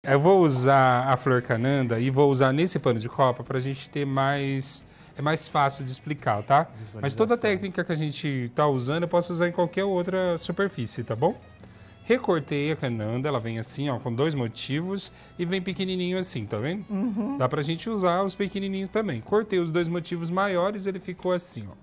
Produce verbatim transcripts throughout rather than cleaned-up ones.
Eu vou usar a flor cananda e vou usar nesse pano de copa para a gente ter mais... É mais fácil de explicar, tá? Mas toda a técnica que a gente tá usando, eu posso usar em qualquer outra superfície, tá bom? Recortei a cananda, ela vem assim, ó, com dois motivos e vem pequenininho assim, tá vendo? Uhum. Dá pra gente usar os pequenininhos também. Cortei os dois motivos maiores, ele ficou assim, ó.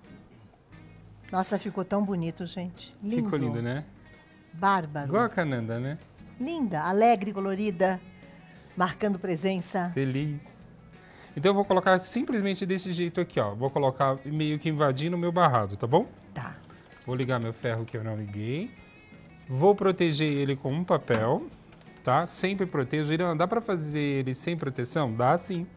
Nossa, ficou tão bonito, gente. Lindo. Ficou lindo, né? Bárbaro. Igual a cananda, né? Linda, alegre, colorida, marcando presença. Feliz. Então eu vou colocar simplesmente desse jeito aqui, ó. Vou colocar meio que invadindo o meu barrado, tá bom? Tá. Vou ligar meu ferro que eu não liguei. Vou proteger ele com um papel, tá? Sempre protejo ele. Não dá pra fazer ele sem proteção? Dá sim.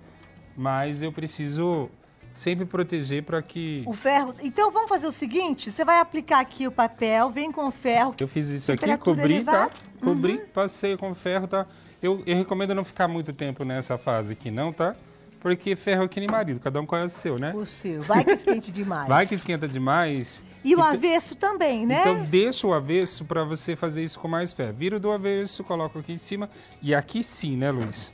Mas eu preciso sempre proteger para que... O ferro... Então vamos fazer o seguinte, você vai aplicar aqui o papel, vem com o ferro. Eu fiz isso aqui, cobri, tá? Cobri, uhum. Passei com o ferro, tá? Eu, eu recomendo não ficar muito tempo nessa fase aqui não, tá? Porque ferro é que nem marido, cada um conhece o seu, né? O seu. Vai que esquente demais. Vai que esquenta demais. E o então, avesso também, né? Então deixa o avesso para você fazer isso com mais ferro. Vira do avesso, coloca aqui em cima. E aqui sim, né, Luiz?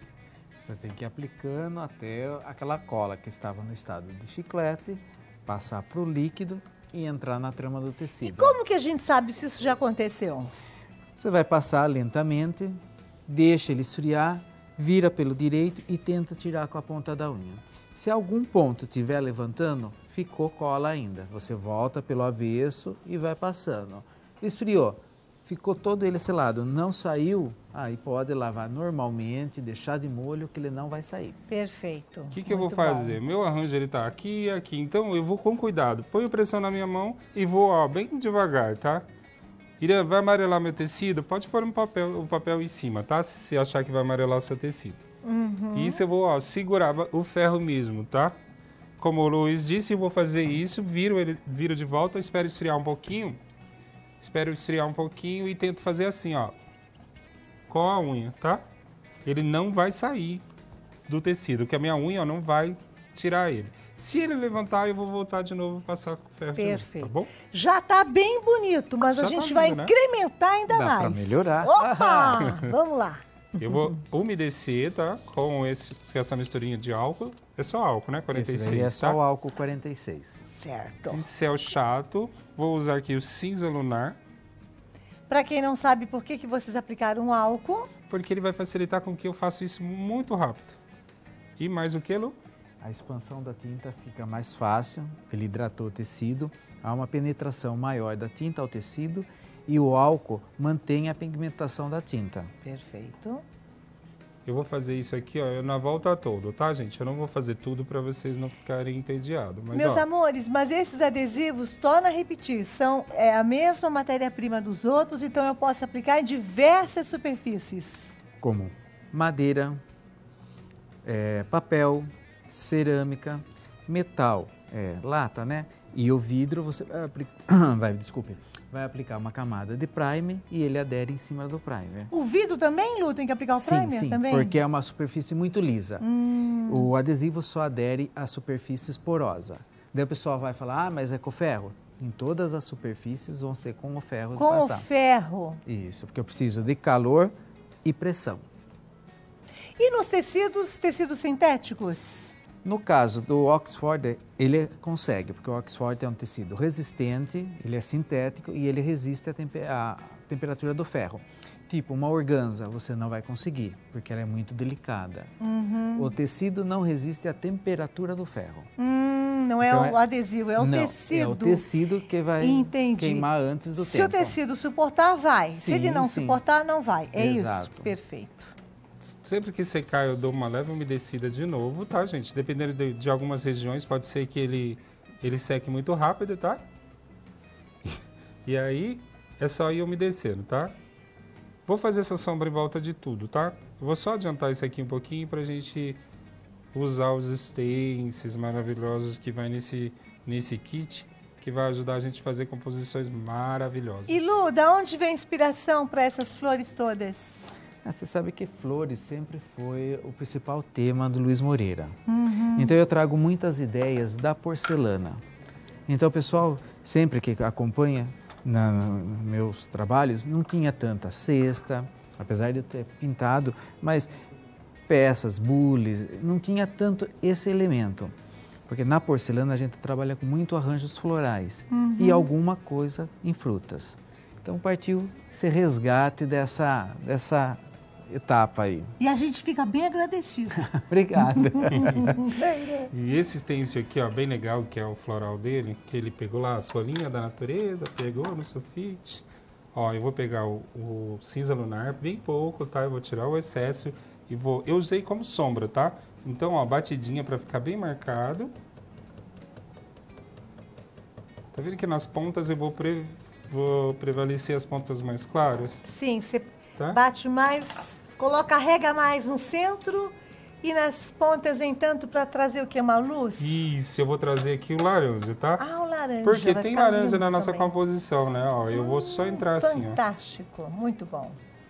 Você tem que ir aplicando até aquela cola que estava no estado de chiclete, passar para o líquido e entrar na trama do tecido. E como que a gente sabe se isso já aconteceu? Você vai passar lentamente, deixa ele esfriar, vira pelo direito e tenta tirar com a ponta da unha. Se algum ponto estiver levantando, ficou cola ainda. Você volta pelo avesso e vai passando. Esfriou, ficou todo ele selado, não saiu, aí pode lavar normalmente, deixar de molho que ele não vai sair. Perfeito. O que, que eu vou fazer? Bom. Meu arranjo ele tá aqui e aqui, então eu vou com cuidado. Ponho pressão na minha mão e vou, ó, bem devagar, tá? Irã, vai amarelar meu tecido? Pode pôr um papel, o papel em cima, tá? Se você achar que vai amarelar o seu tecido. Uhum. Isso eu vou, ó, segurar o ferro mesmo, tá? Como o Luiz disse, eu vou fazer isso, viro ele, viro de volta, espero esfriar um pouquinho. Espero esfriar um pouquinho e tento fazer assim, ó. Com a unha, tá? Ele não vai sair do tecido, que a minha unha ó, não vai tirar ele. Se ele levantar, eu vou voltar de novo e passar com o ferro. Perfeito. De novo, tá bom? Já tá bem bonito, mas Já a gente tá vai lindo, né? incrementar ainda Dá mais. pra melhorar. Opa! Vamos lá. Eu vou umedecer, tá? Com, esse, com essa misturinha de álcool. É só álcool, né? quarenta e seis, Esse daí é só tá? o álcool quarenta e seis. Certo. Pincel chato. Vou usar aqui o cinza lunar. Para quem não sabe por que, que vocês aplicaram álcool? Porque ele vai facilitar com que eu faça isso muito rápido. E mais o que, Lu? A expansão da tinta fica mais fácil, ele hidratou o tecido, há uma penetração maior da tinta ao tecido e o álcool mantém a pigmentação da tinta. Perfeito. Eu vou fazer isso aqui, ó, na volta toda, tá, gente? Eu não vou fazer tudo para vocês não ficarem entediados. Mas, Meus ó, amores, mas esses adesivos, torna a repetir, são é, a mesma matéria-prima dos outros, então eu posso aplicar em diversas superfícies. Como madeira, é, papel, cerâmica, metal, é, lata, né? E o vidro você vai aplicar, vai, desculpe, vai aplicar uma camada de primer e ele adere em cima do primer. O vidro também, Lu, tem que aplicar o sim, primer sim, também? porque é uma superfície muito lisa. Hum. O adesivo só adere a superfícies porosas. Daí o pessoal vai falar, ah, mas é com ferro? Em todas as superfícies vão ser com o ferro com de passar. Com o ferro. Isso, porque eu preciso de calor e pressão. E nos tecidos, tecidos sintéticos? No caso do Oxford, ele consegue, porque o Oxford é um tecido resistente, ele é sintético e ele resiste à, temper à temperatura do ferro. Tipo, uma organza você não vai conseguir, porque ela é muito delicada. Uhum. O tecido não resiste à temperatura do ferro. Hum, não é então, o adesivo, é o não, tecido. É o tecido que vai Entendi. queimar antes do Se tempo. Se o tecido suportar, vai. Sim, Se ele não sim. suportar, não vai. É Exato. isso. Perfeito. Sempre que secar, eu dou uma leve umedecida de novo, tá, gente? Dependendo de, de algumas regiões, pode ser que ele, ele seque muito rápido, tá? E aí, é só ir umedecendo, tá? Vou fazer essa sombra em volta de tudo, tá? Eu vou só adiantar isso aqui um pouquinho pra gente usar os stencils maravilhosos que vai nesse, nesse kit, que vai ajudar a gente a fazer composições maravilhosas. E Lu, da onde vem a inspiração para essas flores todas? Você sabe que flores sempre foi o principal tema do Luiz Moreira. Uhum. Então eu trago muitas ideias da porcelana. Então o pessoal, sempre que acompanha na, nos meus trabalhos, não tinha tanta cesta, apesar de eu ter pintado, mas peças, bules, não tinha tanto esse elemento. Porque na porcelana a gente trabalha com muito arranjos florais uhum. e alguma coisa em frutas. Então partiu esse resgate dessa, dessa etapa aí. E a gente fica bem agradecido. Obrigado. E esse stencil aqui, ó, bem legal, que é o floral dele, que ele pegou lá as folhinhas da natureza, pegou no sulfite. Ó, eu vou pegar o, o cinza lunar, bem pouco, tá? Eu vou tirar o excesso e vou... Eu usei como sombra, tá? Então, ó, batidinha para ficar bem marcado. Tá vendo que nas pontas eu vou, pre... vou prevalecer as pontas mais claras? Sim, você tá? bate mais, coloca, rega mais no centro e nas pontas, entanto, para trazer o que? Uma luz? Isso, eu vou trazer aqui o laranja, tá? Ah, o laranja. Porque tem laranja na nossa também. composição, né? Ó, eu hum, vou só entrar assim, ó. Fantástico, muito bom.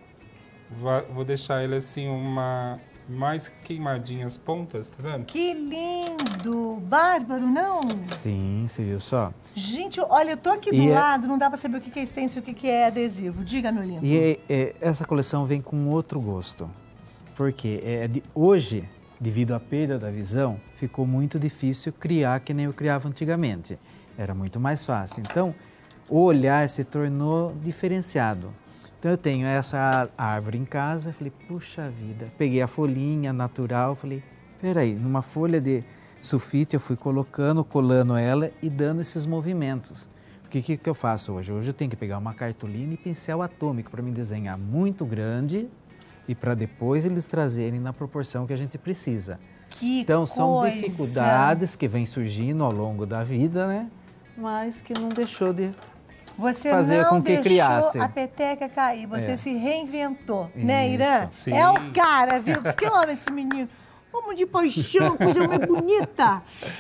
Vou, vou deixar ele assim, uma... mais queimadinha as pontas, tá vendo? Que lindo! Bárbaro, não? Sim, você viu só? Gente, olha, eu tô aqui do e lado, é... não dá pra saber o que é stencil e o que é adesivo. Diga, meu lindo. E é, é, essa coleção vem com outro gosto. Porque é, de, hoje, devido à perda da visão, ficou muito difícil criar que nem eu criava antigamente. Era muito mais fácil. Então, o olhar se tornou diferenciado. Então eu tenho essa árvore em casa, falei, puxa vida, peguei a folhinha natural, falei, peraí, numa folha de sulfite eu fui colocando, colando ela e dando esses movimentos. O que, que, que eu faço hoje? Hoje eu tenho que pegar uma cartolina e pincel atômico para me desenhar muito grande e para depois eles trazerem na proporção que a gente precisa. Que então são coisa. dificuldades que vêm surgindo ao longo da vida, né? Mas que não deixou de... Você fazer não com que deixou criasse. a peteca cair, você é. se reinventou, Isso. né, Irã? Sim. É o cara, viu? Por isso que eu amo esse menino. Vamos de paixão, coisa mais bonita.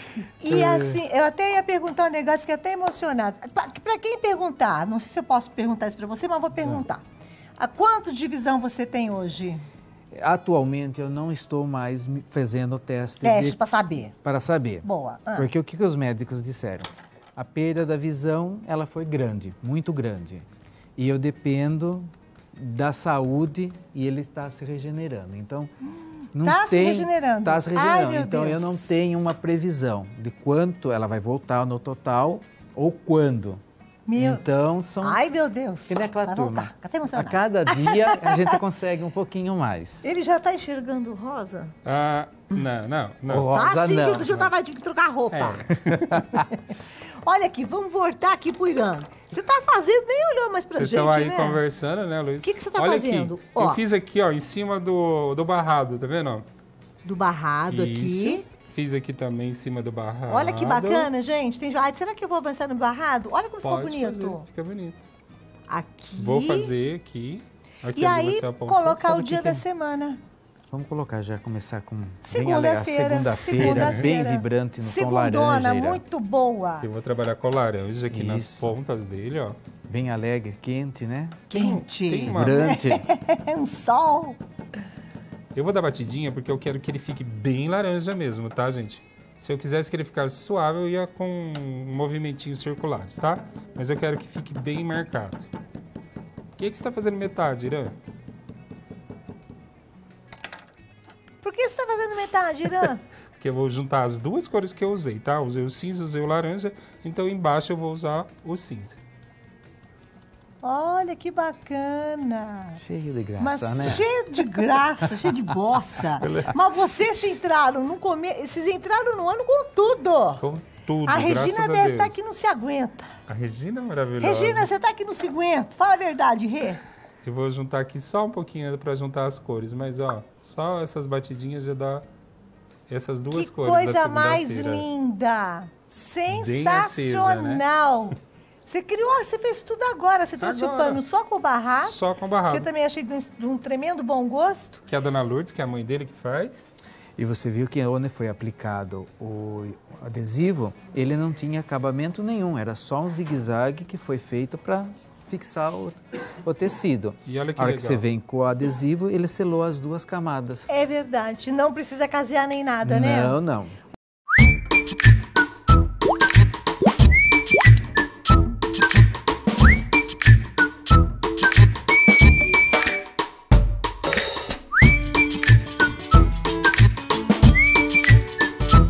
E assim, eu até ia perguntar um negócio que é até emocionado. Para quem perguntar, não sei se eu posso perguntar isso para você, mas vou perguntar. A quanto de visão você tem hoje? Atualmente eu não estou mais fazendo teste. Teste de... para saber. Para saber. Boa. Ah. Porque o que, que os médicos disseram? A perda da visão, ela foi grande, muito grande. E eu dependo da saúde e ele está se regenerando. Então, não tá tem... se regenerando. Está se regenerando. Ai, então, Deus. eu não tenho uma previsão de quanto ela vai voltar no total ou quando. Meu... Então, são... Ai, meu Deus. Que nem aquela vai turma. Voltar. Até emocionado. A cada dia a gente consegue um pouquinho mais. Ele já está enxergando rosa? Ah, não, não, não. O rosa tá sim, não. outro dia eu tava de trocar roupa. É. Olha aqui, vamos voltar aqui pro Irã. Você tá fazendo, nem olhou mais pra Vocês gente, estão aí né? conversando, né, Luiz? O que, que você tá Olha fazendo? Aqui. Ó, eu fiz aqui, ó, em cima do, do barrado, tá vendo? Ó? Do barrado Isso. aqui. Fiz aqui também em cima do barrado. Olha que bacana, gente. Tem... Ai, será que eu vou avançar no barrado? Olha como Pode ficou bonito. fazer, fica bonito. Aqui. Vou fazer aqui. aqui E aí, apontou. colocar Sabe o que dia tem? da semana. Vamos colocar já, começar com Segunda-feira. segunda-feira, Segunda-feira. bem vibrante no tom Segundona, laranja. muito boa. Eu vou trabalhar com laranja aqui nas Isso. pontas dele, ó. Bem alegre, quente, né? Quente. Tem uma- Vibrante. um sol. Eu vou dar batidinha porque eu quero que ele fique bem laranja mesmo, tá, gente? Se eu quisesse que ele ficasse suave, eu ia com movimentinhos circulares, tá? Mas eu quero que fique bem marcado. O que, que você está fazendo metade, Irã? Por que você está fazendo metade, Irã? Porque eu vou juntar as duas cores que eu usei, tá? Usei o cinza, usei o laranja, então embaixo eu vou usar o cinza. Olha que bacana. Cheio de graça, Mas né? cheio de graça, cheio de bossa. Mas vocês entraram no começo, vocês entraram no ano com tudo. Com tudo, A graças Regina a deve Deus. estar aqui e não se aguenta. A Regina é maravilhosa. Regina, você está aqui e não se aguenta. Fala a verdade, Rê. Eu vou juntar aqui só um pouquinho para juntar as cores, mas ó, só essas batidinhas já dá essas duas Que cores da coisa mais segunda-feira. linda. Bem acesa, né? Sensacional. Você criou, você fez tudo agora. Você trouxe Agora. o pano só com o barrado. Só com Que barrado. eu também achei de um, de um tremendo bom gosto. Que é a dona Lourdes, que é a mãe dele que faz. E você viu que onde foi aplicado o adesivo, ele não tinha acabamento nenhum, era só um zigue-zague que foi feito para fixar o, o tecido. E olha que A hora legal. que você vem com o adesivo, ele selou as duas camadas. É verdade. Não precisa casear nem nada, né? Não, não.